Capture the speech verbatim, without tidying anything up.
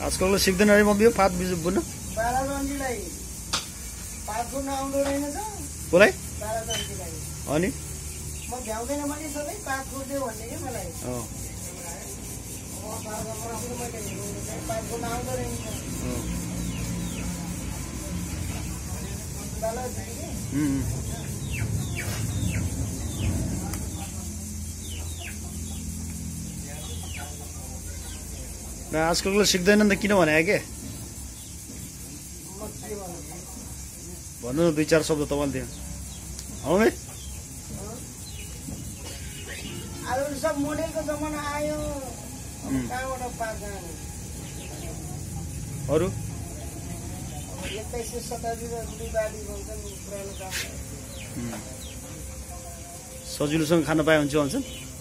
आजकलको सिक्दैन अरे मम्मी यो पात बिजु बुन्न बालाजन्जीलाई पात बुन्न आउँदो रहेनछ बोलाई बालाजन्जीलाई अनि म भ्याउँदैन भने सबै पात बुझ्यो भन्ने के मलाई अ म बाबा मासु मैले पात बुन्न आउँदो रहेनछ बालाजन्जी हम्म न आजकलको सिक्दैनन् त किन भने के भन्नु न दुई चार शब्द तपाईँले दिनु हौ मे अहिले सब मोडेलको जमाना आयो अब कहाँबाट पात जाने अरू एक्काइस सय शताब्दीमा बुढीबारी भन्छन् पुरानो काम सजिलोसँग खान पाए हुन्छ भन्छन्